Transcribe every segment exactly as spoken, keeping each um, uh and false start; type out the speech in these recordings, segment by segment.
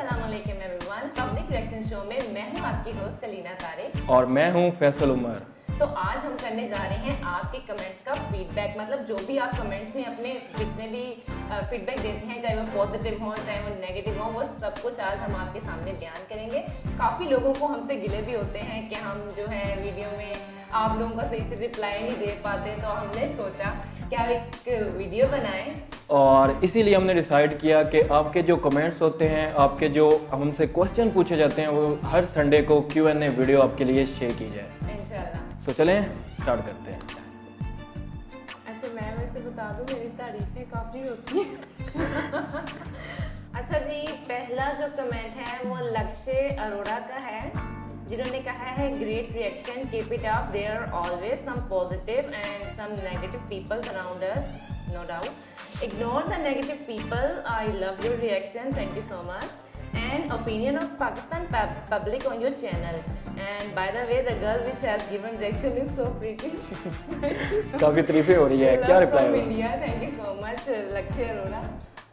अस्सलामुअलैकुम everyone, public reaction show में मैं हूं आपकी होस्ट अलीना तारिक और मैं हूं फैसल उमर। तो आज हम करने जा रहे हैं आपके कमेंट्स का फीडबैक, मतलब जो भी आप कमेंट्स में अपने जितने भी फीडबैक देते हैं, चाहे वो पॉजिटिव हो चाहे वो नेगेटिव हो, वो सब कुछ आज हम आपके सामने बयान करेंगे। काफ़ी लोगों को हमसे गिले भी होते हैं कि हम जो है वीडियो में आप लोगों का सही से रिप्लाई नहीं दे पाते, तो हमने सोचा क्या एक वीडियो बनाएं और इसीलिए हमने डिसाइड किया कि आपके जो कमेंट्स होते हैं, आपके जो हमसे क्वेश्चन पूछे जाते हैं, वो हर संडे को क्यू एन ए वीडियो आपके लिए शेयर की जाए इंशाल्लाह। तो चलें स्टार्ट करते हैं। अच्छा, मैं वैसे बता दूं मेरी तारीफें काफ़ी होती हैं। अच्छा जी, पहला जो कमेंट है वो लक्ष्य अरोड़ा का है, जिन्होंने कहा है great reaction, keep it up, there are always some positive and some negative people around us, no doubt, ignore the negative people, I love your reaction, thank you so much, and opinion of Pakistan pub public on your channel, and by the way the girl which has given reaction is so pretty. काफी तारीफें हो रही है, क्या reply है? India, thank you so much Lakshya Arora.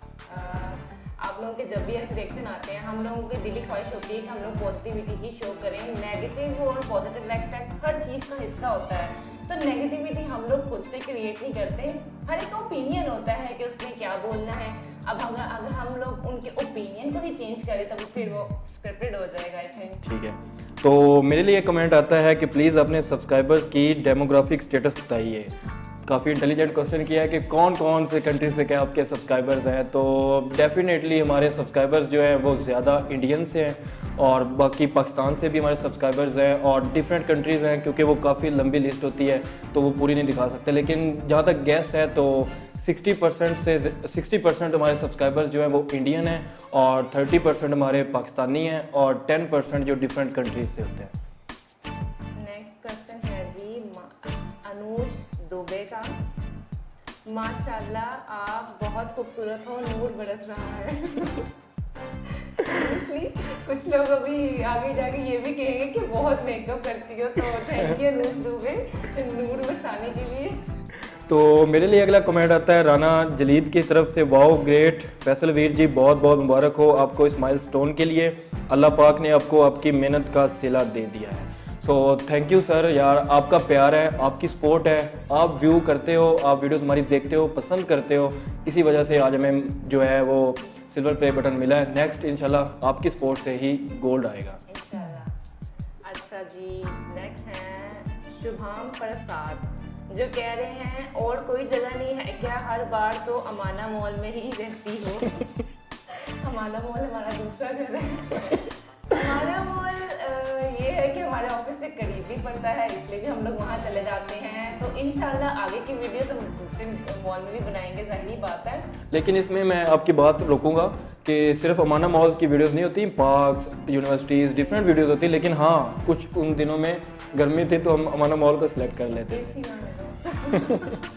आप लोगों के जब भी ऐसे रिएक्शन आते हैं, हम लोगों की दिली ख्वाहिश होती है कि हम लोग पॉजिटिविटी ही शो करें। नेगेटिव और पॉजिटिव इफेक्ट हर चीज़ का हिस्सा होता है, तो नेगेटिविटी हम लोग खुद से क्रिएट नहीं करते। हर एक ओपिनियन होता है कि उसमें क्या बोलना है। अब अगर अगर हम लोग उनके ओपिनियन को ही चेंज करें तो फिर वो स्क्रिप्टेड हो जाएगा, आई थिंक। ठीक है, तो मेरे लिए कमेंट आता है कि प्लीज़ अपने सब्सक्राइबर्स की डेमोग्राफिक स्टेटस बताइए। काफ़ी इंटेलिजेंट क्वेश्चन किया है कि कौन कौन से कंट्री से क्या आपके सब्सक्राइबर्स हैं। तो डेफिनेटली हमारे सब्सक्राइबर्स जो हैं वो ज़्यादा इंडियन से हैं और बाकी पाकिस्तान से भी हमारे सब्सक्राइबर्स हैं और डिफरेंट कंट्रीज़ हैं, क्योंकि वो काफ़ी लंबी लिस्ट होती है तो वो पूरी नहीं दिखा सकते। लेकिन जहाँ तक गैस है तो सिक्सटी परसेंट से सिक्सटी परसेंट हमारे सब्सक्राइबर्स जो हैं वो इंडियन हैं और थर्टी परसेंट हमारे पाकिस्तानी हैं और टेन परसेंट जो डिफरेंट कंट्रीज से होते हैं। नेक्स्ट क्वेश्चन है जी अनुज दुबे का, माशाल्लाह आप बहुत खूबसूरत हो, नूर बरस रहा है। कुछ लोग अभी आगे जाके ये भी कहेंगे कि बहुत मेकअप करती हो, तो थैंक यू अनुज दुबे नूर बरसाने के लिए। तो मेरे लिए अगला कमेंट आता है राना जलीद की तरफ से, वाओ ग्रेट फैसल वीर जी, बहुत बहुत मुबारक हो आपको इस माइलस्टोन के लिए। अल्लाह पाक ने आपको आपकी मेहनत का सिला दे दिया है। सो थैंक यू सर, यार आपका प्यार है, आपकी सपोर्ट है, आप व्यू करते हो, आप वीडियोस हमारी देखते हो, पसंद करते हो, इसी वजह से आज हमें जो है वो सिल्वर प्ले बटन मिला है। नेक्स्ट इंशाल्लाह आपकी सपोर्ट से ही गोल्ड आएगा इंशाल्लाह। अच्छा जी, नेक्स्ट है शुभम प्रसाद, जो कह रहे हैं और कोई जगह नहीं है क्या, हर बार तो अमाना मॉल में ही रहती हो। अमाना मॉल हमारा दूसरा घर है। हमारा मॉल ये है कि हमारे ऑफिस से करीब भी पड़ता है, इसलिए भी हम लोग वहाँ चले जाते हैं। तो इंशाल्लाह आगे की वीडियो तो दूसरे मॉल में भी बनाएंगे, जाहिर बात है। लेकिन इसमें मैं आपकी बात रोकूंगा कि सिर्फ अमाना मॉल की वीडियोस नहीं होती, पार्क, यूनिवर्सिटीज़, डिफरेंट वीडियोस होती, लेकिन हाँ कुछ उन दिनों में गर्मी थी तो हम अमाना मॉल को सिलेक्ट कर लेते थे।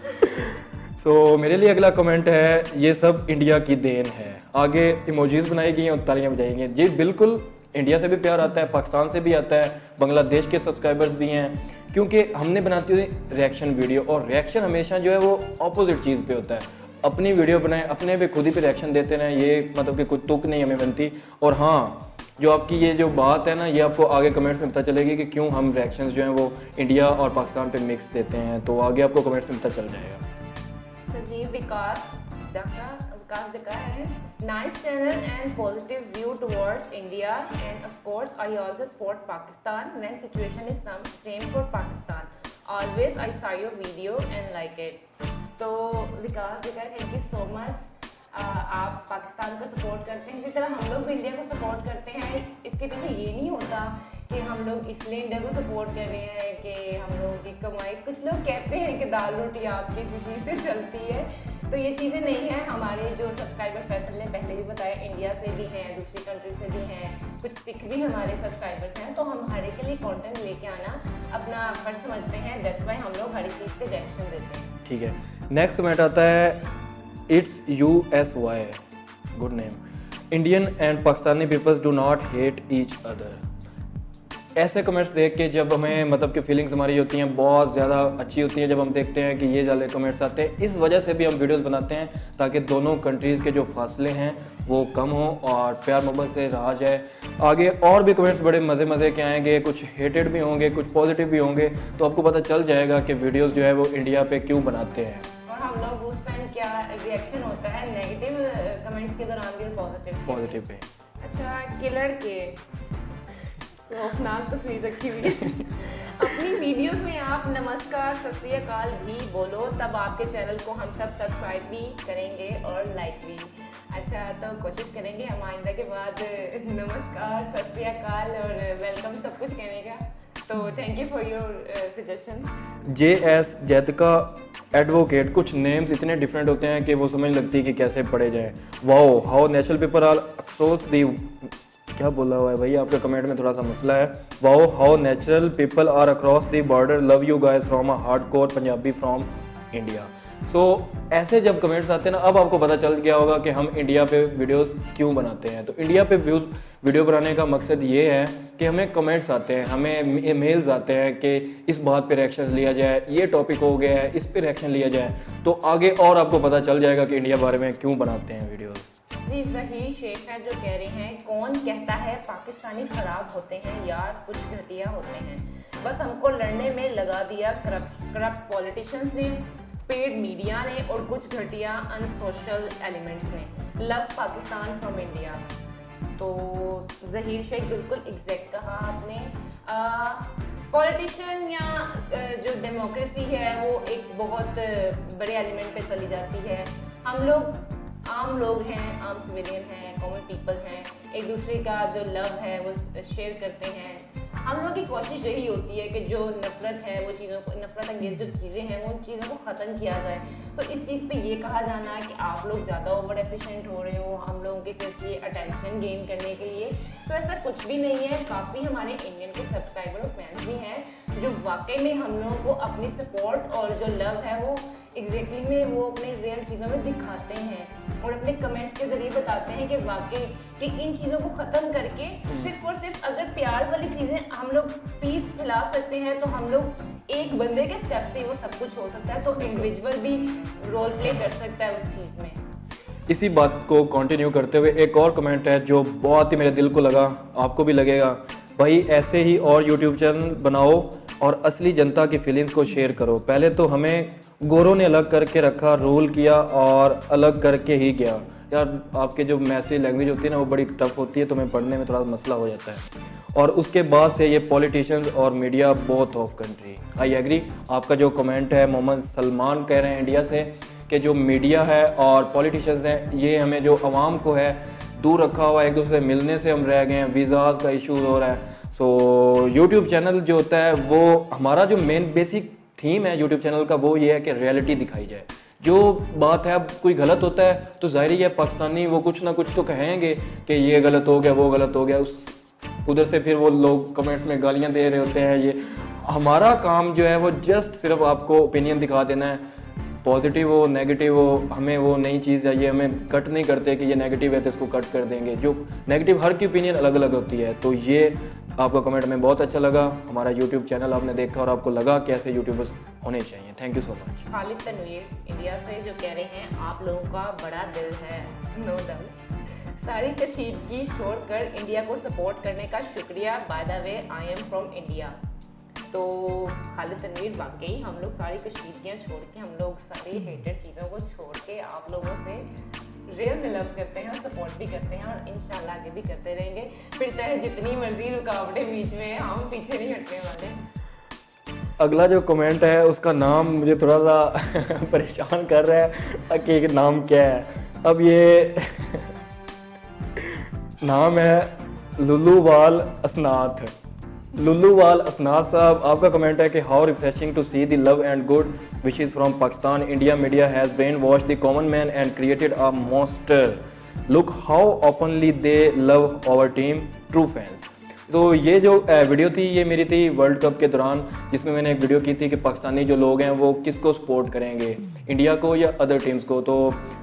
सो so, मेरे लिए अगला कमेंट है, ये सब इंडिया की देन है। आगे इमोजीज बनाई गई हैं और तालियां बजाई जी बिल्कुल, इंडिया से भी प्यार आता है, पाकिस्तान से भी आता है, बांग्लादेश के सब्सक्राइबर्स भी हैं, क्योंकि हमने बनाती हुई रिएक्शन वीडियो और रिएक्शन हमेशा जो है वो ऑपोजिट चीज़ पे होता है। अपनी वीडियो बनाएं, अपने पे खुद ही पे रिएक्शन देते रहें, ये मतलब कि कोई तुक नहीं हमें बनती। और हाँ, जो आपकी ये जो बात है ना, ये आपको आगे कमेंट्स में पता चलेगी कि क्यों हम रिएक्शंस जो हैं वो इंडिया और पाकिस्तान पे मिक्स देते हैं, तो आगे आपको कमेंट्स में पता चल जाएगा। तो जी विकास विकास दिखा है, nice channel and positive view towards India and of course I also support Pakistan when situation is some same for Pakistan, always I saw your video and like it. तो विकास दिखा, थैंक यू सो मच। आप पाकिस्तान को support करते हैं, इसी तरह हम लोग भी इंडिया को सपोर्ट करते हैं। इसके पीछे ये नहीं होता कि हम लोग इसलिए इंडिया को सपोर्ट कर रहे हैं कि हम लोगों की कमाई, कुछ लोग कहते हैं कि दाल रोटी आपकी किसी से चलती है, तो ये चीज़ें नहीं हैं। हमारे जो सब्सक्राइबर फैसल ने पहले भी बताया, इंडिया से भी हैं, दूसरी कंट्री से भी हैं, कुछ सिख भी हमारे सब्सक्राइबर्स हैं, तो हम हर एक के लिए कंटेंट लेके आना अपना फर्ज समझते हैं, दैट्स व्हाई हम लोग हर एक चीज़ पे रिएक्शन देते हैं। ठीक है, नेक्स्ट कमेंट आता है, it's U S Y, good name, Indian and Pakistani peoples do not hate each other. ऐसे कमेंट्स देख के जब हमें मतलब कि फीलिंग्स हमारी होती हैं बहुत ज़्यादा अच्छी होती हैं जब हम देखते हैं कि ये वाले कमेंट्स आते हैं। इस वजह से भी हम वीडियोस बनाते हैं ताकि दोनों कंट्रीज़ के जो फासले हैं वो कम हो और प्यार मोहब्बत से रहा जाए आगे। और भी कमेंट्स बड़े मज़े मज़े के आएंगे, कुछ हेटेड भी होंगे, कुछ पॉजिटिव भी होंगे, तो आपको पता चल जाएगा कि वीडियोज़ जो है वो इंडिया पर क्यों बनाते हैं और हम लोग उस टाइम क्या रिएक्शन होता है नेगेटिव कमेंट्स के दौरान भी पॉजिटिव पॉजिटिव पे। अच्छा, किलर के खौफनाक तस्वीर रखी हुई है। अपनी वीडियोस में आप नमस्कार सत श्री अकाल भी बोलो, तब आपके चैनल को हम सब सब्सक्राइब भी करेंगे और लाइक भी। अच्छा, तो कोशिश करेंगे हम आइंदा के बाद नमस्कार सत श्री अकाल और वेलकम सब कुछ कहने का। तो thank you for your suggestion. J S Jaitka advocate, कुछ नेम्स इतने डिफरेंट होते हैं कि वो समझ लगती है कि कैसे पढ़े जाए। Wow how natural people are across the, क्या बोला हुआ है भाई, आपके कमेंट में थोड़ा सा मसला है। Wow how natural people are across the border, love you guys from a hardcore Punjabi from India. सो ऐसे जब कमेंट्स आते हैं ना, अब आपको पता चल गया होगा कि हम इंडिया पे वीडियोस क्यों बनाते हैं। तो इंडिया पे वीडियो बनाने का मकसद ये है कि हमें कमेंट्स आते हैं, हमें मेल्स आते हैं कि इस बात पे रिएक्शन लिया जाए, ये टॉपिक हो गया है इस पे रिएक्शन लिया जाए। तो आगे और आपको पता चल जाएगा कि इंडिया बारे में क्यों बनाते हैं वीडियोस। जी, ज़हीर शेख है जो कह रहे हैं, कौन कहता है पाकिस्तानी खराब होते हैं यार, कुछ घटिया होते हैं, बस हमको लड़ने में लगा दिया करप्ट करप्ट पॉलिटिशियंस ने, पेड मीडिया ने और कुछ घटिया अनसोशल एलिमेंट्स ने। Love Pakistan from India. तो ज़हीर शेख बिल्कुल एग्जैक्ट कहा आपने। पॉलिटिशियन या जो डेमोक्रेसी है वो एक बहुत बड़े एलिमेंट पे चली जाती है। हम लोग आम लोग हैं, आम सिविलियन हैं, कॉमन पीपल हैं, एक दूसरे का जो लव है वो शेयर करते हैं। हम लोग की कोशिश यही होती है कि जो नफरत है वो चीज़ों को, नफरत अंगेज जो चीज़ें हैं वो उन चीज़ों को ख़त्म किया जाए। तो इस चीज़ पे ये कहा जाना कि आप लोग ज़्यादा ओवर एफिशिएंट हो रहे हो हम लोगों के सिर्फ ये अटेंशन गेन करने के लिए, तो ऐसा कुछ भी नहीं है। काफ़ी हमारे इंडियन के सब्सक्राइबर और फैंस भी हैं जो वाकई में हम लोगों को अपनी सपोर्ट और जो लव है वो एग्जैक्टली में वो अपने रियल चीज़ों में दिखाते हैं और अपने कमेंट्स के जरिए बताते हैं कि वाकई कि इन चीज़ों को ख़त्म करके सिर्फ और सिर्फ अगर प्यार वाली चीज़ें हम लोग पीस फैला सकते हैं तो हम लोग एक बंदे के स्टेप से वो सब कुछ हो सकता है। तो इंडिविजुअल भी रोल प्ले कर सकता है उस चीज़ में। इसी बात को कंटिन्यू करते हुए एक और कमेंट है जो बहुत ही मेरे दिल को लगा, आपको भी लगेगा। भाई ऐसे ही और यूट्यूब चैनल बनाओ और असली जनता की फीलिंग्स को शेयर करो। पहले तो हमें गोरों ने अलग करके रखा, रूल किया और अलग करके ही गया। यार आपके जो मैसेज लैंग्वेज होती है ना वो बड़ी टफ होती है, तो हमें पढ़ने में थोड़ा मसला हो जाता है। और उसके बाद से ये पॉलिटिशियंस और media both of country. I agree. आपका जो कमेंट है मोहम्मद सलमान कह रहे हैं इंडिया से कि जो मीडिया है और पॉलिटिशियंस हैं ये हमें जो आवाम को है दूर रखा हुआ है, एक दूसरे से मिलने से हम रह गए हैं, वीज़ाज का इशू हो रहा है। सो यूट्यूब चैनल जो होता है वो हमारा जो मेन बेसिक थीम है यूट्यूब चैनल का वो ये है कि रियलिटी दिखाई जाए। जो बात है अब कोई गलत होता है तो जाहिर है पाकिस्तानी वो कुछ ना कुछ तो कहेंगे कि ये गलत हो गया वो गलत हो गया, उस उधर से फिर वो लोग कमेंट्स में गालियां दे रहे होते हैं। ये हमारा काम जो है वो जस्ट सिर्फ आपको ओपिनियन दिखा देना है, पॉजिटिव हो नेगेटिव हो, हमें वो नई चीज़ चाहिए, हमें कट नहीं करते कि ये नेगेटिव है तो इसको कट कर देंगे। जो नेगेटिव हर की ओपिनियन अलग अलग होती है। तो ये आपका कमेंट में बहुत अच्छा लगा। हमारा यूट्यूब चैनल आपने देखा और आपको लगा कि ऐसे यूट्यूबर्स होने चाहिए। Thank you so much. Khalid Tanveer India से जो कह रहे हैं, आप लोगों का बड़ा दिल है, नो डाउट। सारी कशीदगी छोड़कर इंडिया को सपोर्ट करने का शुक्रिया, by the way I am from India. तो खालिद तनवीर वाकई हम लोग सारी कशीदगियाँ छोड़ के, हम लोग सारी हेटेड चीज़ों को छोड़ के आप लोगों से रियल में लव करते हैं और सपोर्ट भी करते हैं और इंशाल्लाह आगे भी करते रहेंगे। फिर चाहे जितनी मर्जी रुकावटें बीच में, हम पीछे नहीं हटने वाले। अगला जो कमेंट है उसका नाम मुझे थोड़ा सा परेशान कर रहा है कि नाम क्या है। अब ये नाम है लुल्लूवाल असनाथ। लुल्लूवाल असनाथ साहब, आपका कमेंट है कि how refreshing to see the love and good wishes from Pakistan. India media has brain wash the common man and created a monster. Look how openly they love our team, true fans. तो ये जो video थी ये मेरी थी world cup के दौरान, जिसमें मैंने एक वीडियो की थी कि पाकिस्तानी जो लोग हैं वो किसको सपोर्ट करेंगे, इंडिया को या अदर टीम्स को। तो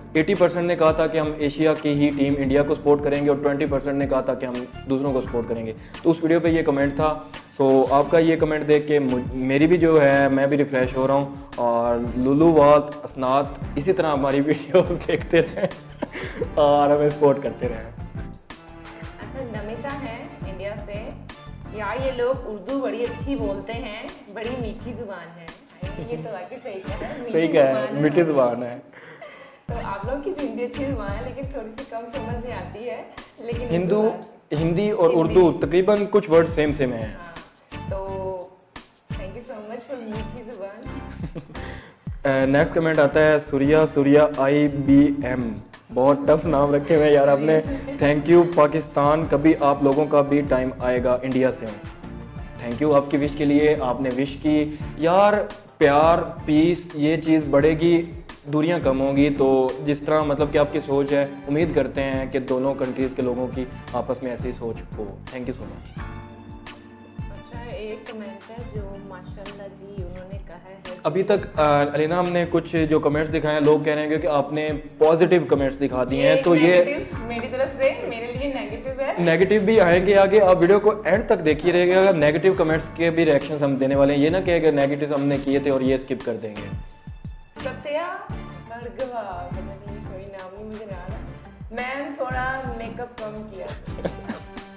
अस्सी परसेंट ने कहा था कि हम एशिया की ही टीम इंडिया को सपोर्ट करेंगे और बीस परसेंट ने कहा था कि हम दूसरों को सपोर्ट करेंगे। तो उस वीडियो पे ये कमेंट था। तो आपका ये कमेंट देख के मेरी भी जो है मैं भी रिफ्रेश हो रहा हूँ। और लुलू वात असनात इसी तरह हमारी वीडियो देखते रहें और हमें सपोर्ट करते रहें। अच्छा, नमिता है इंडिया से। यार ये लोग उर्दू बड़ी अच्छी बोलते हैं, बड़ी मीठी जुबान है। ये तो वाकई सही कहा है, सही कहा है, मीठी जुबान है। तो आप लोग की भी हिंदी अच्छी जुबान है, लेकिन थोड़ी सी कम समझ में आती है। लेकिन हिंदू हिंदी और उर्दू तकरीबन कुछ वर्ड सेम सेम है। हाँ, तो thank you so much for मीठी जुबान। नेक्स्ट कमेंट आता है Surya Surya I B M. बहुत टफ नाम रखे हुए यार आपने। थैंक यू पाकिस्तान, कभी आप लोगों का भी टाइम आएगा, इंडिया से हूँ। थैंक यू आपकी विश के लिए। आपने विश की यार, प्यार पीस ये चीज़ बढ़ेगी, दूरियां कम होंगी। तो जिस तरह मतलब कि आपकी सोच है, उम्मीद करते हैं कि दोनों कंट्रीज़ के लोगों की आपस में ऐसी सोच हो। Thank you so much. अच्छा, एक कमेंट है जो माशाल्लाह जी उन्होंने कहा है। अभी तक अलीना हमने कुछ जो कमेंट्स दिखाए हैं, लोग कह रहे हैं कि आपने पॉजिटिव कमेंट्स दिखा दिए हैं। तो ये मेरी तरफ से मेरे लिए नेगेटिव है। नेगेटिव भी आएंगे आगे। आप वीडियो को एंड तक देखिए रहेगा। नेगेटिव कमेंट्स के भी रिएक्शंस हम देने वाले हैं। ये ना कहेगा नेगेटिव हमने किए थे और ये स्किप कर देंगे। सत्या भरगवा, पता नहीं कोई नाम नहीं मुझे आ रहा। मैम थोड़ा मेकअप कम किया।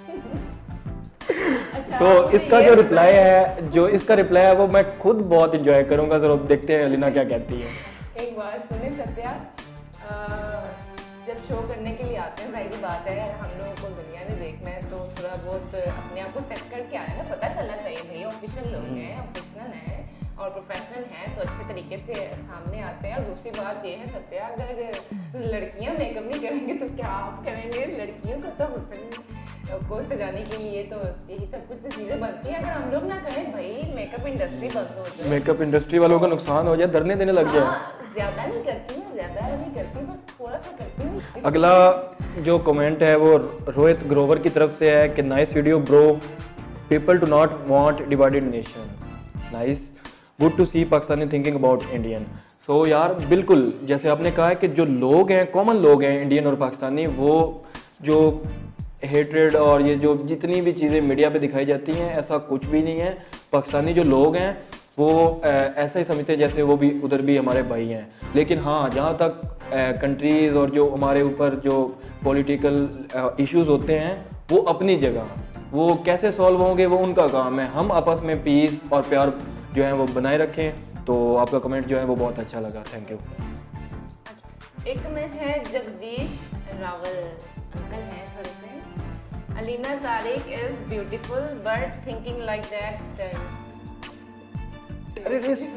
अच्छा, तो इसका जो रिप्लाई है जो इसका रिप्लाई है वो मैं खुद बहुत इंजॉय करूंगा। जरूर देखते हैं अलीना क्या कहती है। एक बात सुने सत्या, जब शो करने के लिए आते हैं, जाहिर बात है हम लोगों को दुनिया में देखना है, तो थोड़ा बहुत अपने आप को सेट करके आए ना, पता चलना चाहिए भाई ऑफिशियल लोग हैं, ऑफिशियल हैं और प्रोफेशनल हैं, तो अच्छे तरीके से सामने आते हैं। और दूसरी बात ये है सत्या, अगर लड़कियां मेकअप नहीं करेंगे तो क्या आप करेंगे? लड़कियों को तो हुस्न को सजाने के लिए तो यही सब कुछ चीजें बनती हैं। अगर हम लोग ना करें भाई, मेकअप इंडस्ट्री बंद हो जाए, मेकअप इंडस्ट्री वालों का नुकसान हो जाए, धरने देने लग जाए। ज्यादा नहीं करती हूँ, ज्यादा नहीं करती हूँ, बस थोड़ा सा करती हूँ। अगला जो कमेंट है वो रोहित ग्रोवर की तरफ से है कि nice video bro, people do not want divided nation, nice, good to see Pakistani thinking about Indian. So यार बिल्कुल जैसे आपने कहा है कि जो लोग हैं, कॉमन लोग हैं इंडियन और पाकिस्तानी, वो जो हेट्रेड और ये जो जितनी भी चीज़ें मीडिया पे दिखाई जाती हैं, ऐसा कुछ भी नहीं है। पाकिस्तानी जो लोग हैं वो ऐसा ही समझते हैं जैसे वो भी उधर भी हमारे भाई हैं। लेकिन हाँ, जहाँ तक कंट्रीज़ और जो हमारे ऊपर जो पॉलिटिकल इश्यूज होते हैं वो अपनी जगह, वो कैसे सॉल्व होंगे वो उनका काम है। हम आपस में पीस और प्यार जो है वो बनाए रखें। तो आपका कमेंट जो है वो बहुत अच्छा लगा, थैंक यू। एक कमेंट है जगदीश रावल अंकल हैं थोड़े से। Alina Tariq is beautiful but thinking like that terrorist.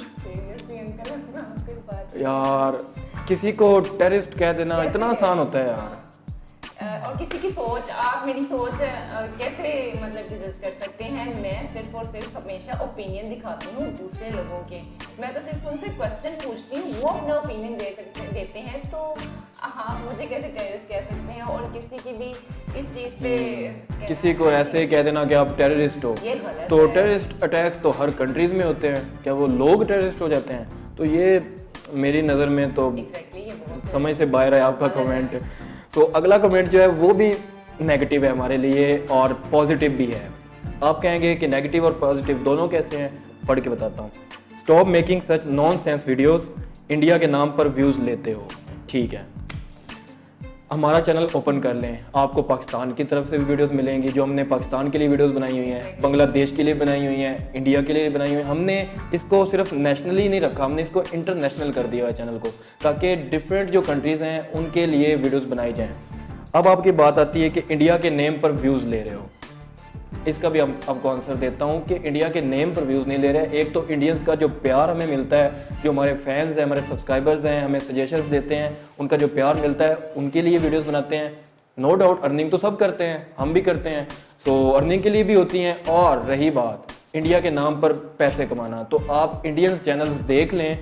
यार किसी को टेररिस्ट कह देना इतना आसान होता है यार। और किसी की सोच, आप मेरी सोच कैसे मतलब जज कर सकते हैं? मैं सिर्फ और सिर्फ हमेशा ओपिनियन दिखाती हूँ दूसरे लोगों के। मैं तो सिर्फ उनसे क्वेश्चन पूछती हूँ, वो अपना ओपिनियन दे सकते देते हैं। तो हाँ, मुझे कैसे टेररिस्ट कह सकते हैं? और किसी की भी इस चीज़ पे किसी को ऐसे कह देना कि आप टेररिस्ट हो, ये गलत तो है। टेररिस्ट अटैक्स तो हर कंट्रीज में होते हैं, क्या वो लोग टेररिस्ट हो जाते हैं? तो ये मेरी नज़र में तो exactly, ये बहुत समझ से बाहर है आपका कमेंट। तो अगला कमेंट जो है वो भी नेगेटिव है हमारे लिए और पॉजिटिव भी है। आप कहेंगे कि नेगेटिव और पॉजिटिव दोनों कैसे हैं, पढ़ के बताता हूँ। Stop making such non sense videos, India के नाम पर व्यूज़ लेते हो। ठीक है, हमारा चैनल ओपन कर लें, आपको पाकिस्तान की तरफ से भी वीडियोस मिलेंगी, जो हमने पाकिस्तान के लिए वीडियोस बनाई हुई हैं, बांग्लादेश के लिए बनाई हुई हैं, इंडिया के लिए बनाई हुई हैं। हमने इसको सिर्फ नेशनली नहीं रखा, हमने इसको इंटरनेशनल कर दिया है चैनल को, ताकि डिफरेंट जो कंट्रीज़ हैं उनके लिए वीडियोस बनाई जाएँ। अब आपकी बात आती है कि इंडिया के नेम पर व्यूज़ ले रहे हो, इसका भी हम आपको आंसर देता हूँ कि इंडिया के नेम पर व्यूज़ नहीं ले रहे। एक तो इंडियंस का जो प्यार हमें मिलता है, जो हमारे फैंस हैं, हमारे सब्सक्राइबर्स हैं, हमें सजेशंस देते हैं, उनका जो प्यार मिलता है, उनके लिए वीडियोस बनाते हैं। नो डाउट अर्निंग तो सब करते हैं, हम भी करते हैं, सो अर्निंग के लिए भी होती हैं। और रही बात इंडिया के नाम पर पैसे कमाना, तो आप इंडियंस चैनल्स देख लें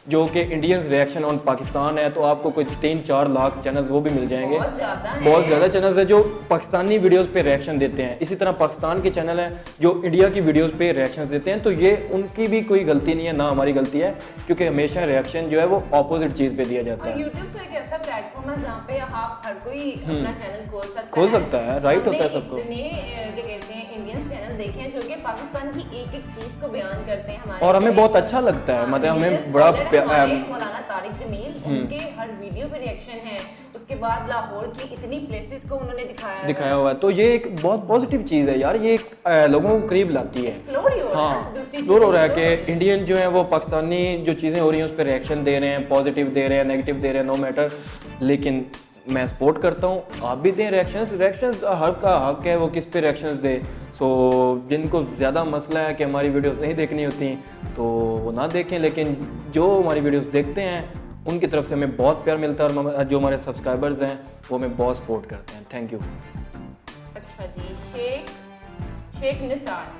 जो कि इंडियंस रिएक्शन ऑन पाकिस्तान है, तो आपको कोई तीन चार लाख चैनल्स वो भी मिल जाएंगे। बहुत ज़्यादा बहुत ज़्यादा चैनल्स है जो पाकिस्तानी वीडियोस पे रिएक्शन देते हैं। इसी तरह पाकिस्तान के चैनल हैं जो इंडिया की वीडियोस पे रिएक्शन देते हैं। तो ये उनकी भी कोई गलती नहीं है, ना हमारी गलती है, क्योंकि हमेशा रिएक्शन जो है वो ऑपोजिट चीज़ पे दिया जाता है। यूट्यूब तो एक ऐसा प्लेटफॉर्म है जहाँ पे आप हर कोई अपना चैनल खोल सकता है खोल सकता है, राइट होता है सबको। क्या कहते हैं इंडियन चैनल देखे हैं जो कि पाकिस्तान की एक एक चीज को बयान करते हैं हमारे, और हमें बहुत अच्छा लगता है, मतलब हमें बड़ा मौलाना तारिक जमील, उनके हर वीडियो पे रिएक्शन है। उसके बाद लाहौर की इतनी प्लेसेस को उन्होंने दिखाया दिखाया हुआ है। तो ये एक बहुत पॉजिटिव चीज़ है यार, ये एक लोगों को करीब लाती है। हाँ, एक्सप्लोर हो रहा है कि इंडियन जो है वो पाकिस्तानी जो चीज़ें हो रही हैं उस पर रिएक्शन दे रहे हैं, पॉजिटिव दे रहे हैं, नेगेटिव दे रहे हैं, नो मैटर। लेकिन मैं सपोर्ट करता हूँ, आप भी दें रिएक्शंस। रिएक्शंस हर का हक है वो किस पे रिएक्शंस दे। सो जिनको ज़्यादा मसला है कि हमारी वीडियोस नहीं देखनी होती तो वो ना देखें, लेकिन जो हमारी वीडियोस देखते हैं उनकी तरफ से हमें बहुत प्यार मिलता है, और जो हमारे सब्सक्राइबर्स हैं वो हमें बहुत सपोर्ट करते हैं। Thank you. अच्छा जी, शेख शेख निसार,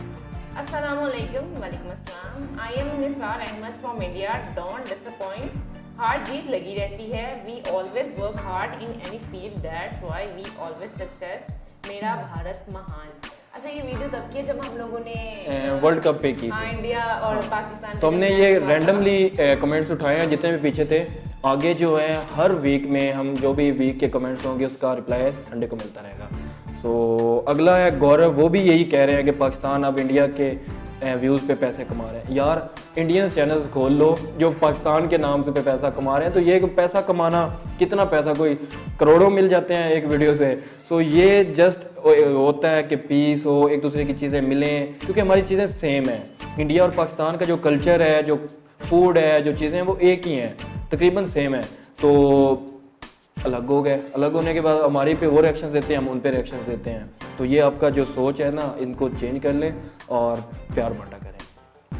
अस्सलाम वालेकुम। वालेकुम अस्सलाम। I am Nisar Ahmed from India. Don't disappoint, hard beat लगी रहती है। We always work hard in any field, that's why we always success. मेरा भारत महान। अच्छा, ये वीडियो तब की जब हम लोगों ने वर्ल्ड कप पे की हाँ, इंडिया और पाकिस्तान, तो हमने ये रैंडमली कमेंट्स उठाए हैं जितने भी पीछे थे। आगे जो है हर वीक में हम जो भी वीक के कमेंट्स होंगे उसका रिप्लाई संडे को मिलता रहेगा। तो अगला है गौरव, वो भी यही कह रहे हैं कि पाकिस्तान अब इंडिया के व्यूज़ पे पैसे कमा रहे हैं। यार इंडियन चैनल्स खोल लो जो पाकिस्तान के नाम से पे पैसा कमा रहे हैं, तो ये पैसा कमाना कितना पैसा, कोई करोड़ों मिल जाते हैं एक वीडियो से। सो ये जस्ट होता है कि पीस हो, एक दूसरे की चीज़ें मिलें, क्योंकि हमारी चीज़ें सेम हैं। इंडिया और पाकिस्तान का जो कल्चर है, जो फूड है, जो चीज़ें हैं वो एक ही हैं, तकरीबन सेम है। तो अलग हो गए, अलग होने के बाद हमारी पे वो रिएक्शंस देते हैं, हम उन पे रिएक्शंस देते हैं। तो ये आपका जो सोच है ना, इनको चेंज कर लें और प्यार बांटा करें।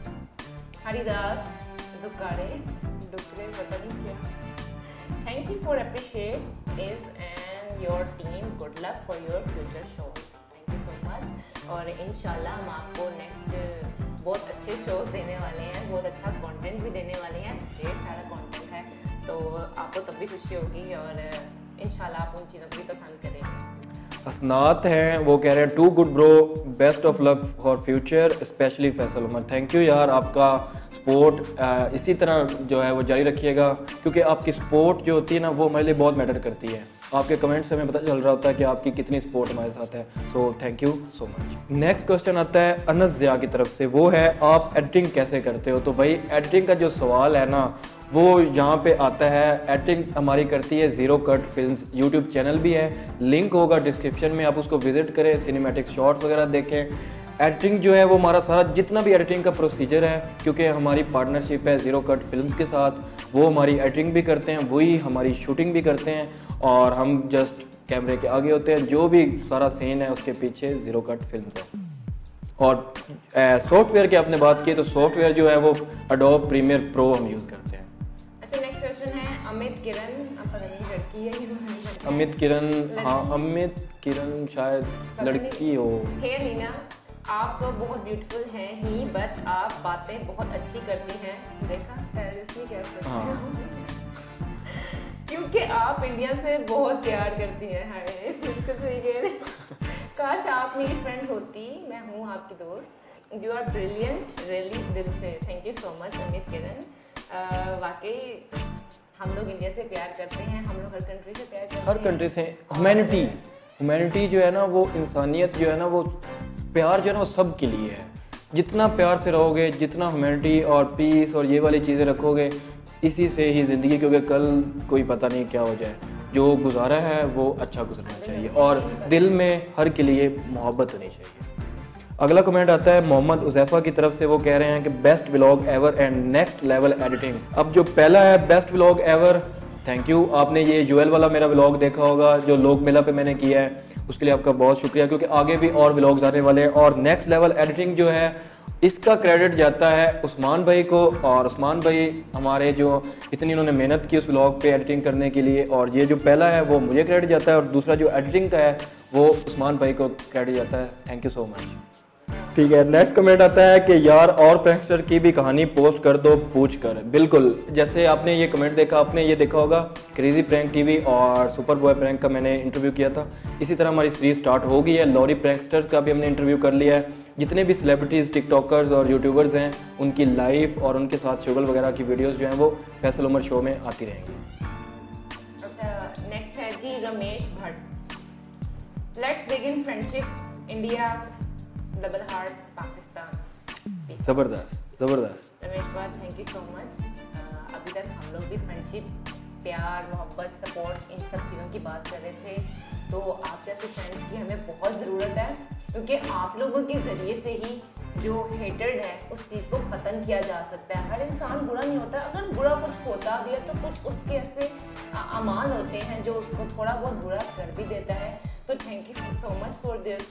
हरिदास दुकारे दुकरे पता नहीं क्या। Thank you for appreciate is and your team, good luck for your future show. Thank you so much. और इंशाल्लाह हम आपको नेक्स्ट बहुत अच्छे शोज देने वाले हैं, बहुत अच्छा कंटेंट भी देने वाले हैं। ढेर सारा कंटेंट है, तो आपको तब भी खुशी होगी और इंशाल्लाह आप उन चीज़ों को भी पसंद करेंगे। असनात हैं, वो कह रहे हैं too good bro, best of luck for future, specially Faisal Umar. Thank you यार, आपका सपोर्ट इसी तरह जो है वो जारी रखिएगा, क्योंकि आपकी सपोर्ट जो होती है ना वो हमारे लिए बहुत मैटर करती है। आपके कमेंट से हमें पता चल रहा होता है कि आपकी कितनी सपोर्ट हमारे साथ है। So thank you so much. Next question आता है अनस ज़िया की तरफ से, वो है आप एडिटिंग कैसे करते हो। तो भाई एडिटिंग का जो सवाल है ना वो यहाँ पे आता है। एडिटिंग हमारी करती है zero cut films, YouTube channel भी है, लिंक होगा डिस्क्रिप्शन में, आप उसको विजिट करें, सिनेमैटिक शॉट्स वगैरह देखें। एडिटिंग जो है वो हमारा सारा जितना भी एडिटिंग का प्रोसीजर है, क्योंकि हमारी पार्टनरशिप है ज़ीरो कट फिल्म्स के साथ, वो हमारी एडिटिंग भी करते हैं, वही हमारी शूटिंग भी करते हैं, और हम जस्ट कैमरे के आगे होते हैं। जो भी सारा सीन है उसके पीछे ज़ीरो कट फिल्म्स है। और सॉफ्टवेयर की आपने बात की, तो सॉफ्टवेयर जो है वो एडोब प्रीमियर प्रो हम यूज़ करते हैं। अच्छा, नेक्स्ट क्वेश्चन है अमित किरण, पता नहीं लड़की है अमित किरण, हाँ अमित किरण शायद लड़की हो। हे लीना, आप बहुत ब्यूटीफुल हैं ही, बट आप बातें बहुत अच्छी करती हैं। देखा इसमें क्या करती हैं? क्योंकि आप इंडिया से बहुत प्यार करती हैं। हाय, बिल्कुल सही कह रहे हैं। काश आप मेरी फ्रेंड होती, मैं हूँ आपकी दोस्त। यू आर ब्रिलियंट, रियली दिल से। Thank you so much Amit Kiran. वाकई हम लोग इंडिया से प्यार करते हैं, हम लोग हर कंट्री से प्यार करते हैं, हर कंट्री से। ह्यूमैनिटी ह्यूमैनिटी जो है ना, वो इंसानियत जो है ना, वो प्यार जो है ना वो सब के लिए है। जितना प्यार से रहोगे, जितना ह्यूमैनिटी और पीस और ये वाली चीज़ें रखोगे, इसी से ही ज़िंदगी, क्योंकि कल कोई पता नहीं क्या हो जाए। जो गुजारा है वो अच्छा गुजरना चाहिए, और दिल में हर के लिए मोहब्बत होनी चाहिए। अगला कमेंट आता है मोहम्मद उज़ैफ़ा की तरफ से, वो कह रहे हैं कि best vlog ever and next level editing. अब जो पहला है best vlog ever, thank you. आपने ये ज्वेल वाला मेरा व्लॉग देखा होगा जो लोक मेला पे मैंने किया है, उसके लिए आपका बहुत शुक्रिया, क्योंकि आगे भी और व्लॉग्स आने वाले हैं। और नेक्स्ट लेवल एडिटिंग जो है इसका क्रेडिट जाता है उस्मान भाई को, और उस्मान भाई हमारे जो इतनी उन्होंने मेहनत की उस व्लॉग पे एडिटिंग करने के लिए, और ये जो पहला है वो मुझे क्रेडिट जाता है, और दूसरा जो एडिटिंग का है वो उस्मान भाई को क्रेडिट जाता है। Thank you so much. ठीक है, नेक्स्ट कमेंट आता है कि यार और प्रैंकस्टर की भी कहानी पोस्ट कर दो पूछ कर। बिल्कुल, जैसे आपने ये कमेंट देखा, आपने ये देखा होगा क्रेजी प्रैंक टीवी और सुपर बॉय प्रैंक का मैंने इंटरव्यू किया था। इसी तरह हमारी सीरीज स्टार्ट हो गई है, लॉरी प्रैंकस्टर्स का भी हमने इंटरव्यू कर लिया है। जितने भी सेलिब्रिटीज़, टिकटॉकर्स और यूट्यूबर्स हैं, उनकी लाइफ और उनके साथ शुगल वगैरह की वीडियोज़ जो हैं वो फैसल उमर शो में आती रहेंगी। अच्छा, नेक्स्ट है जी Ramesh Bhatt. Let's begin friendship India double heart Pakistan. ज़बरदस्त ज़बरदस्त। Ramesh Bhatt, thank you so much. अभी तक हम लोग भी फ्रेंडशिप, प्यार, मोहब्बत, सपोर्ट, इन सब चीज़ों की बात कर रहे थे। तो आप जैसे फ्रेंड्स की हमें बहुत ज़रूरत है, क्योंकि आप लोगों के ज़रिए से ही जो हेटेड है उस चीज़ को ख़त्म किया जा सकता है। हर इंसान बुरा नहीं होता, अगर बुरा कुछ होता भी है तो कुछ उसके ऐसे अमान होते हैं जो उसको थोड़ा बहुत बुरा कर भी देता है। तो thank you so much for this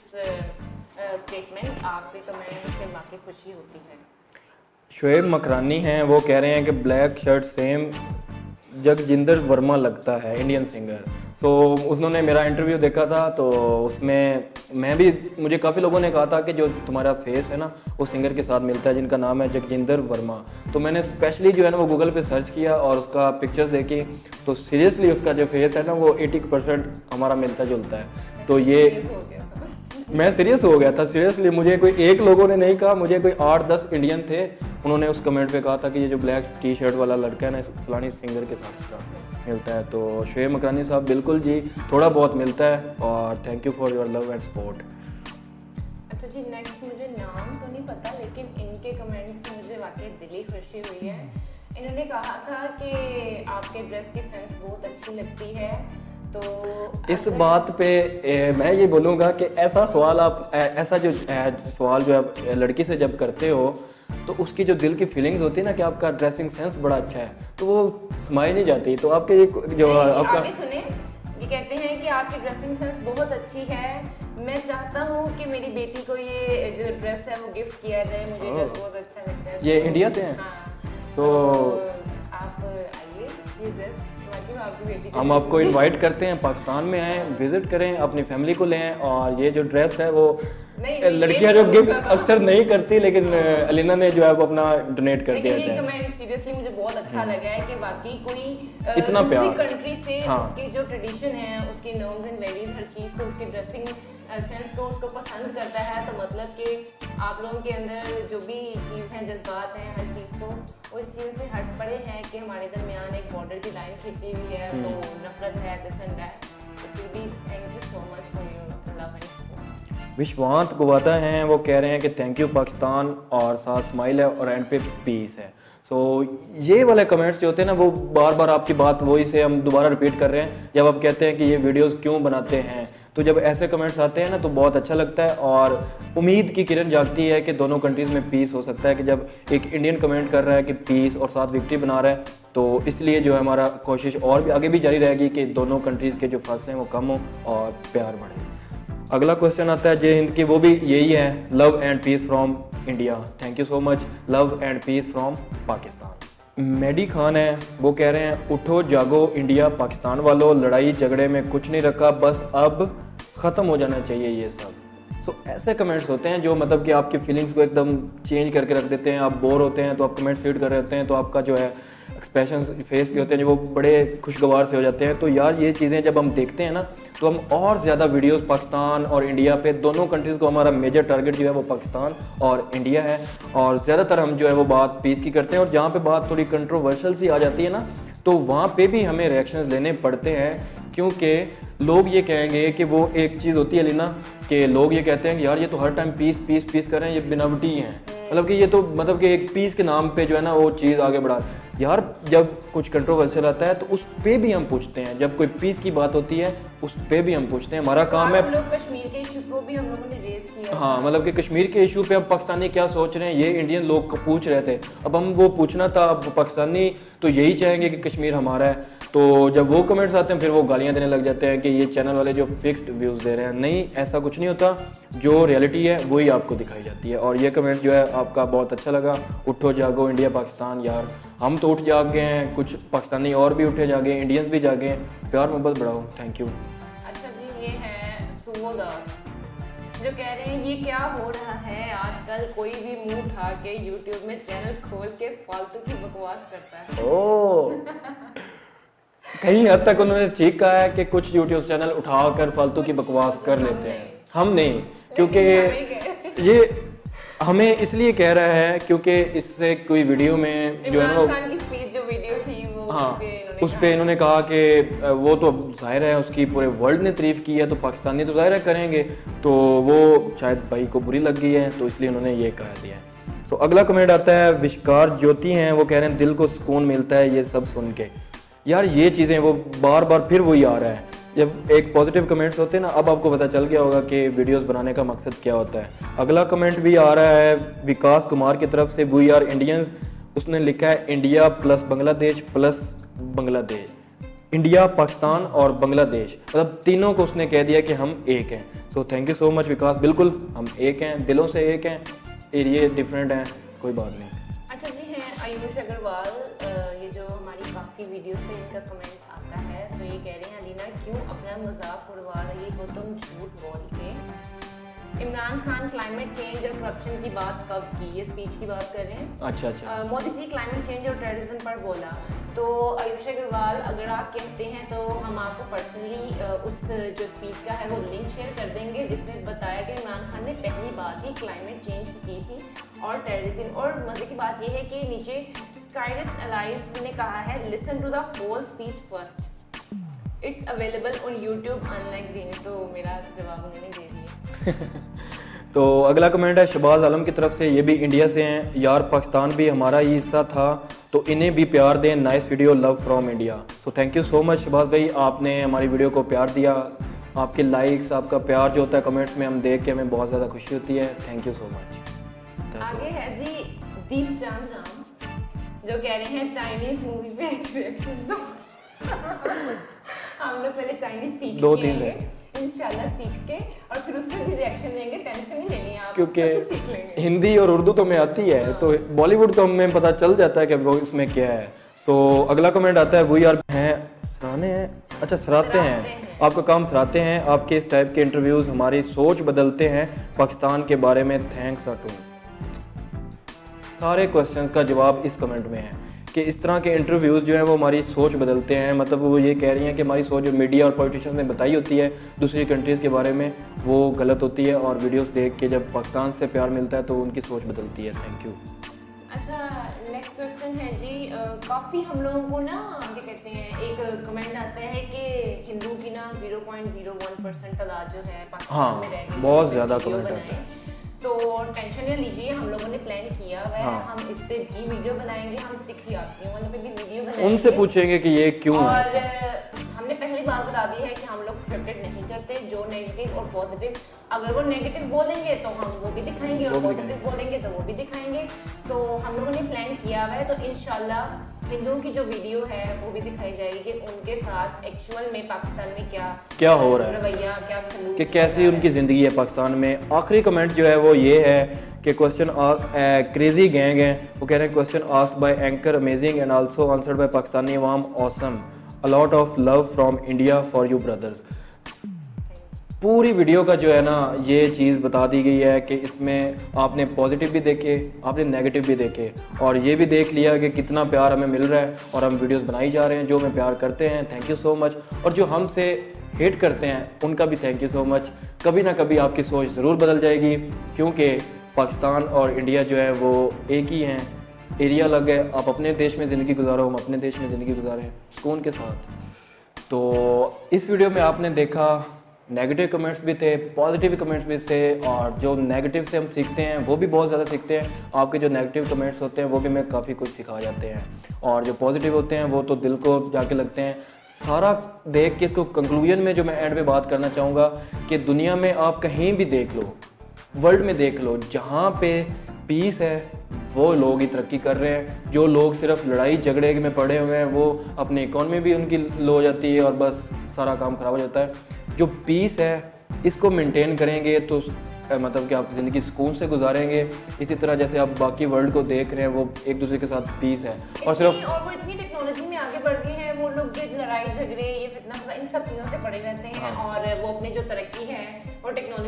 statement. आपके कमेंट से बाकी खुशी होती है। शुएब मकरानी हैं, वो कह रहे हैं कि black shirt same Jagjinder Verma लगता है, इंडियन सिंगर। तो उन्होंने मेरा इंटरव्यू देखा था, तो उसमें मैं भी, मुझे काफ़ी लोगों ने कहा था कि जो तुम्हारा फेस है ना वो सिंगर के साथ मिलता है जिनका नाम है जगजिंदर वर्मा। तो मैंने स्पेशली जो है ना वो गूगल पे सर्च किया और उसका पिक्चर्स देखी, तो सीरियसली उसका जो फेस है ना वो अस्सी परसेंट हमारा मिलता जुलता है। तो ये मैं सीरियस हो गया था, सीरियसली। मुझे कोई एक लोगों ने नहीं कहा, मुझे कोई आठ दस इंडियन थे, उन्होंने उस कमेंट पे कहा था कि ये जो ब्लैक टी शर्ट वाला लड़का है ना फलानी सिंगर के साथ इसका मिलता है। तो शुएब मकरानी साहब, बिल्कुल जी, थोड़ा बहुत मिलता है और thank you for your love and support. अच्छा जी, नेक्स्ट मुझे नाम तो नहीं पता, लेकिन इनके कमेंट से मुझे वाकई दिली खुशी हुई है। इन्होंने कहा था कि आपके ड्रेस की सेंस बहुत अच्छी लगती है। तो इस बात पे ए, मैं ये बोलूँगा कि ऐसा सवाल आप ए, ऐसा जो ए, सवाल जो आप लड़की से जब करते हो तो उसकी जो दिल की फीलिंग्स होती है ना कि आपका ड्रेसिंग सेंस बड़ा अच्छा है, तो वो समाई नहीं जाती। तो आपके ये जो आपका आगे सुने, ये कहते हैं कि आपकी ड्रेसिंग सेंस बहुत अच्छी है, मैं चाहता हूँ कि मेरी बेटी को ये जो ड्रेस है वो गिफ्ट किया जाए, मुझे ड्रेस बहुत अच्छा लगता है। ये इंडिया से हैं? हाँ। तो आप आइए, ये ड्रेस हम आपको इनवाइट करते हैं, पाकिस्तान में आएँ, विजिट करें, अपनी फैमिली को लें। और ये जो ड्रेस है वो लड़कियां जो गिफ्ट अक्सर नहीं करती, लेकिन अलीना ने जो है वो अपना डोनेट कर दिया है। कमेंट सीरियसली मुझे बहुत अच्छा लगा है कि बाकी कोई इतना प्यार कंट्री से हाँ। उसकी जो ट्रेडिशन है, उसकी नॉर्म्स एंड वैल्यूज, हर चीज़ को, उसकी ड्रेसिंग सेंस को उसको पसंद करता है। तो मतलब कि आप लोगों के अंदर जो भी चीज़ है, जज्बात हैं, हर चीज़ को उस चीज़ से हट पड़े हैं कि हमारे दरमियान एक बॉर्डर की लाइन खींची हुई है, तो नफरत है, दिस एंड दैट। तो फिर भी thank you so much for your love and support. Vishwant Guvata हैं, वो कह रहे हैं कि थैंक यू पाकिस्तान, और साथ स्माइल है और एंड पे पीस है। सो so, ये वाले कमेंट्स जो होते हैं ना वो बार बार आपकी बात वही से हम दोबारा रिपीट कर रहे हैं। जब आप कहते हैं कि ये वीडियोस क्यों बनाते हैं, तो जब ऐसे कमेंट्स आते हैं ना तो बहुत अच्छा लगता है और उम्मीद की किरण जागती है कि दोनों कंट्रीज़ में पीस हो सकता है। कि जब एक इंडियन कमेंट कर रहा है कि पीस और साथ विक्ट्री बना रहा है, तो इसलिए जो है हमारा कोशिश और भी आगे भी जारी रहेगी कि दोनों कंट्रीज़ के जो फासले हैं वो कम हो और प्यार बढ़े। अगला क्वेश्चन आता है जय हिंद की, वो भी यही है, love and peace from India. Thank you so much, love and peace from Pakistan. Medi Khan है, वो कह रहे हैं उठो जागो इंडिया पाकिस्तान वालों, लड़ाई झगड़े में कुछ नहीं रखा, बस अब ख़त्म हो जाना चाहिए ये सब। सो so, ऐसे कमेंट्स होते हैं जो मतलब कि आपकी फीलिंग्स को एकदम चेंज करके रख देते हैं। आप बोर होते हैं तो आप कमेंट्स रीड कर रहे होते हैं तो आपका जो है एक्सप्रेशन फेस के होते हैं जो वो बड़े खुशगवार से हो जाते हैं। तो यार ये चीज़ें जब हम देखते हैं ना तो हम और ज़्यादा वीडियोस पाकिस्तान और इंडिया पे, दोनों कंट्रीज़ को, हमारा मेजर टारगेट जो है वो पाकिस्तान और इंडिया है, और ज़्यादातर हम जो है वो बात पीस की करते हैं। और जहाँ पे बात थोड़ी कंट्रोवर्शियल सी आ जाती है ना तो वहाँ पे भी हमें रिएक्शंस लेने पड़ते हैं, क्योंकि लोग ये कहेंगे कि वो एक चीज़ होती है लीना कि लोग ये कहते हैं कि यार ये तो हर टाइम पीस पीस पीस कर रहे हैं, ये बनावटी हैं, मतलब कि ये तो मतलब कि एक पीस के नाम पे जो है ना वो चीज़ आगे बढ़ा। यार जब कुछ कंट्रोवर्शियल आता है तो उस पे भी हम पूछते हैं, जब कोई पीस की बात होती है उस पे भी हम पूछते हैं। हमारा काम है, हम लोग कश्मीर के इशू को भी हम लोगों ने रेज किया। हाँ, मतलब कि कश्मीर के इशू पे अब पाकिस्तानी क्या सोच रहे हैं ये इंडियन लोग पूछ रहे थे, अब हम वो पूछना था। अब पाकिस्तानी तो यही चाहेंगे कि कश्मीर हमारा है, तो जब वो कमेंट्स आते हैं फिर वो गालियाँ देने लग जाते हैं कि ये चैनल वाले जो फिक्स्ड व्यूज़ दे रहे हैं। नहीं, ऐसा कुछ नहीं होता, जो रियलिटी है वही आपको दिखाई जाती है। और ये कमेंट जो है आपका बहुत अच्छा लगा, उठो जागो इंडिया पाकिस्तान। यार हम तो उठ जाग गए हैं, कुछ पाकिस्तानी और भी उठे जागे, इंडियंस भी जागे हैं, प्यार मोहब्बत बढ़ाओ। Thank you. अच्छा जी, ये है सुमो दास। जो कह रहे हैं ये क्या हो रहा है आजकल, कोई भी मुंह उठा के यूट्यूब में चैनल खोल के फालतू की बकवास करता है। ओ कहीं हद तक उन्होंने ठीक कहा है कि कुछ यूट्यूब चैनल उठाकर फालतू की बकवास कर लेते हैं, हम नहीं, क्योंकि ये हमें इसलिए कह रहा है क्योंकि इससे कोई वीडियो में जो है ना जो वीडियो थी वो हाँ उस पे इन्होंने कहा कि वो तो जाहिर है उसकी पूरे वर्ल्ड ने तारीफ की है तो पाकिस्तानी तो जाहिर है करेंगे, तो वो शायद भाई को बुरी लग गई है तो इसलिए उन्होंने ये कह दिया है। तो अगला कमेंट आता है विश्कार ज्योति हैं, वो कह रहे हैं दिल को सुकून मिलता है ये सब सुन के। यार ये चीज़ें वो बार बार फिर वही आ रहा है, जब एक पॉजिटिव कमेंट्स होते हैं ना, अब आपको पता चल गया होगा कि वीडियोस बनाने का मकसद क्या होता है। अगला कमेंट भी आ रहा है विकास कुमार की तरफ से, वी आर इंडियंस, उसने लिखा है India plus Bangladesh plus Bangladesh, India Pakistan और बांग्लादेश, मतलब तीनों को उसने कह दिया कि हम एक हैं। So thank you so much Vikas, बिल्कुल हम एक हैं, दिलों से एक हैं, एरिए डिफरेंट हैं, कोई बात नहीं। अच्छा जी हैं आयुष अग्रवाल, ये जो हमारी काफ़ी वीडियो से इनका कमेंट आता है, तो ये कह रहे हैं अलीना क्यों अपना मजाक उड़वा रही हो तुम झूठ बोल के। इमरान खान क्लाइमेट चेंज और करप्शन की बात कब की, ये स्पीच की बात कर रहे हैं। अच्छा अच्छा मोदी जी क्लाइमेट चेंज और टेररिज्म पर बोला, तो आयुष अग्रवाल अगर आप कहते हैं तो हम आपको पर्सनली उस जो स्पीच का है वो लिंक शेयर कर देंगे जिसमें बताया कि इमरान खान ने पहली बात ही क्लाइमेट चेंज की थी और टेररिज्म। और मजे की बात यह है कि नीचे स्काइरस अलाइव ने कहा है listen to the whole speech first, it's available on YouTube unlike jean. तो मेरा जवाब उन्होंने दे दिया। तो अगला कमेंट है शहबाज आलम की तरफ से, ये भी इंडिया से हैं, यार पाकिस्तान भी हमारा ही हिस्सा था तो इन्हें भी प्यार दें, nice video, love from India. So thank you so much Shahbaz भाई, आपने हमारी वीडियो को प्यार दिया, आपके लाइक्स आपका प्यार जो होता है कमेंट्स में हम देख के हमें बहुत ज़्यादा खुशी होती है, थैंक यू सो मच। आगे है जी दीप चांद राम, जो कह रहे हैं चाइनीज मूवी पे रिएक्शन दो। हम लोग पहले चाइनीज सीख दो तीन है इंशाल्लाह सीख के और फिर उसमें भी रिएक्शन देंगे, टेंशन नहीं लेनी आप, क्योंकि हिंदी और उर्दू तो हमें आती है हाँ। तो बॉलीवुड तो हमें पता चल जाता है कि वो इसमें क्या है। तो अगला कमेंट आता है वी आर हैं सराहने हैं, अच्छा सराहते हैं, हैं आपका काम सराहते हैं, आपके इस टाइप के इंटरव्यूज़ हमारी सोच बदलते हैं पाकिस्तान के बारे में, थैंक्स अटू। सारे क्वेश्चंस का जवाब इस कमेंट में है कि इस तरह के इंटरव्यूज़ जो है वो हमारी सोच बदलते हैं, मतलब वो ये कह रही हैं कि हमारी सोच जो मीडिया और पॉलिटिशियंस ने बताई होती है दूसरी कंट्रीज़ के बारे में वो गलत होती है, और वीडियोस देख के जब पाकिस्तान से प्यार मिलता है तो उनकी सोच बदलती है। Thank you. अच्छा नेक्स्ट क्वेश्चन है जी, काफ़ी हम लोगों को ना क्या कहते हैं एक कमेंट आता है कि हिंदू की ना zero point zero one percent तादाद जो है पाकिस्तान हाँ, में रह गई, बहुत ज़्यादा कमेंट आता है। तो टेंशन न लीजिए, हम लोगों ने प्लान किया हुआ है, हाँ। हम इस पे भी वीडियो बनाएंगे, हम सिख यात्रियों वाले पे भी वीडियो बनाएंगे, उनसे पूछेंगे कि ये क्यों और है। हमने पहली बात बता दी है कि हम लोग स्क्रिप्टेड नहीं करते, जो नेगेटिव और पॉजिटिव, अगर वो नेगेटिव बोलेंगे तो हम वो भी दिखाएंगे और पॉजिटिव बोलेंगे तो वो भी दिखाएंगे। तो हम लोगों ने प्लान किया हुआ है, तो इंशाल्लाह हिंदुओं की जो वीडियो है वो भी दिखाई जाएगी कि उनके साथ एक्चुअल में पाकिस्तान में क्या क्या हो रहा है, रवैया क्या कि कैसी उनकी ज़िंदगी है पाकिस्तान में। आखिरी कमेंट जो है वो ये है कि क्वेश्चन क्रेजी गैंग है, वो कह रहे हैं question asked by anchor amazing and also answered by Pakistani अवाम awesome, a lot of love from India for you brothers. पूरी वीडियो का जो है ना ये चीज़ बता दी गई है कि इसमें आपने पॉजिटिव भी देखे, आपने नेगेटिव भी देखे, और ये भी देख लिया कि कितना प्यार हमें मिल रहा है और हम वीडियोस बनाई जा रहे हैं। जो हमें प्यार करते हैं थैंक यू सो मच, और जो हमसे हेट करते हैं उनका भी थैंक यू सो मच। कभी ना कभी आपकी सोच ज़रूर बदल जाएगी, क्योंकि पाकिस्तान और इंडिया जो है वो एक ही हैं, एरिया अलग है। आप अपने देश में ज़िंदगी गुजारो, हम अपने देश में ज़िंदगी गुजारें सुकून के साथ। तो इस वीडियो में आपने देखा नेगेटिव कमेंट्स भी थे, पॉजिटिव कमेंट्स भी थे, और जो नेगेटिव से हम सीखते हैं वो भी बहुत ज़्यादा सीखते हैं। आपके जो नेगेटिव कमेंट्स होते हैं वो भी हमें काफ़ी कुछ सिखा जाते हैं, और जो पॉजिटिव होते हैं वो तो दिल को जाके लगते हैं। सारा देख के इसको कंक्लूजन में जो मैं एंड पे बात करना चाहूँगा कि दुनिया में आप कहीं भी देख लो, वर्ल्ड में देख लो, जहाँ पे पीस है वो लोग ही तरक्की कर रहे हैं। जो लोग सिर्फ लड़ाई झगड़े में पड़े हुए हैं वो अपनी इकॉनमी भी उनकी लो हो जाती है और बस सारा काम ख़राब हो जाता है। जो पीस है इसको मेंटेन करेंगे तो मतलब कि आप ज़िंदगी सुकून से गुजारेंगे। इसी तरह जैसे आप बाकी वर्ल्ड को देख रहे हैं वो एक दूसरे के साथ पीस है, और सिर्फ और वो इतनी टेक्नोलॉजी में आगे बढ़ गए हैं, वो लोग लड़ाई झगड़े ये फितना इन सब चीज़ों से पड़े रहते हैं, हाँ। और वो अपनी जो तरक्की है वो टेक्नोलॉजी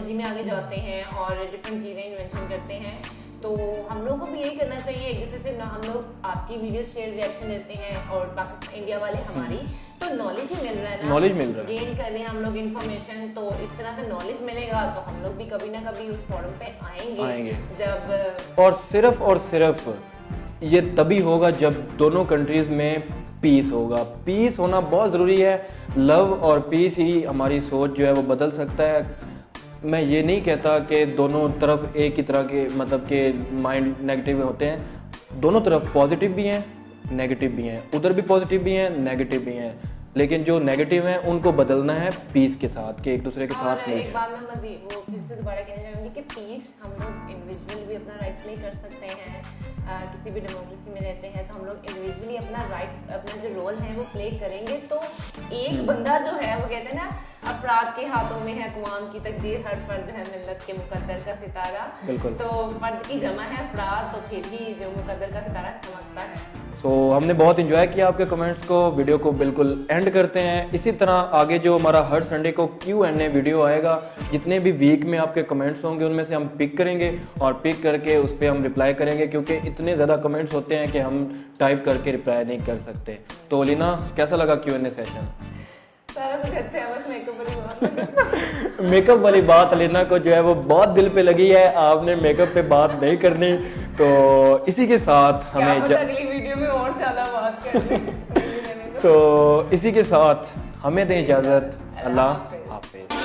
टेक्नोलॉजी में आगे जाते हैं और डिफरेंट चीज़ें इन्वेंशन करते हैं। तो हम लोग को भी यही करना चाहिए, एक दूसरे से ना हम लोग आपकी वीडियो शेयर रिएक्शन देते हैं और पाकिस्तान इंडिया वाले हमारी, तो नॉलेज ही मिल रहा है ना, नॉलेज मिल रहा है, गेन कर रहे हैं हम लोग इन्फॉर्मेशन। तो इस तरह से नॉलेज मिलेगा तो हम लोग भी कभी ना कभी उस फोरम पे आएंगे, आएंगे। जब और सिर्फ और सिर्फ ये तभी होगा जब दोनों कंट्रीज में पीस होगा। पीस होना बहुत ज़रूरी है। लव और पीस ही हमारी सोच जो है वो बदल सकता है। मैं ये नहीं कहता कि दोनों तरफ एक ही तरह के मतलब के माइंड नेगेटिव होते हैं। दोनों तरफ पॉजिटिव भी हैं, नेगेटिव भी हैं, उधर भी पॉजिटिव भी हैं, नेगेटिव भी हैं, लेकिन जो नेगेटिव हैं उनको बदलना है पीस के साथ, कि एक दूसरे के साथ मिल जाए। एक बात मैं मजीद वो फिर से दोबारा कहना चाहूँगी कि पीस हम लोग इंडिविजुअल भी अपना राइट प्ले कर सकते हैं। आ, किसी भी डेमोक्रेसी में रहते हैं तो हम लोग इंडिविजुअली अपना राइट अपना जो रोल है वो प्ले करेंगे। तो एक बंदा जो है वो कहते हैं ना, अफराद के हाथों में है अक़वाम की तकदीर, हर फर्द है मिल्लत के मुकद्दर का सितारा। बिल्कुल। तो फर्द की जमा है अफराद, तो फिर ही जो मुकद्दर का सितारा चमकता है। सो so, हमने बहुत इंजॉय किया आपके कमेंट्स को। वीडियो को बिल्कुल एंड करते हैं। इसी तरह आगे जो हमारा हर संडे को क्यू एन ए वीडियो आएगा, जितने भी वीक में आपके कमेंट्स होंगे उनमें से हम पिक करेंगे और पिक करके उस पर हम रिप्लाई करेंगे, क्योंकि इतने ज़्यादा कमेंट्स होते हैं कि हम टाइप करके रिप्लाई नहीं कर सकते। तो लीना, कैसा लगा क्यू एन ए सेशन? सारा कुछ अच्छा है, बस मेकअप वाली बात मेकअप वाली बात लीना को जो है वो बहुत दिल पे लगी है। आपने मेकअप पे बात नहीं करनी, तो इसी के साथ हमें ज... अगली वीडियो में और ज़्यादा बात करनी। तो इसी के साथ हमें दें इजाज़त। अल्लाह हाफिज़।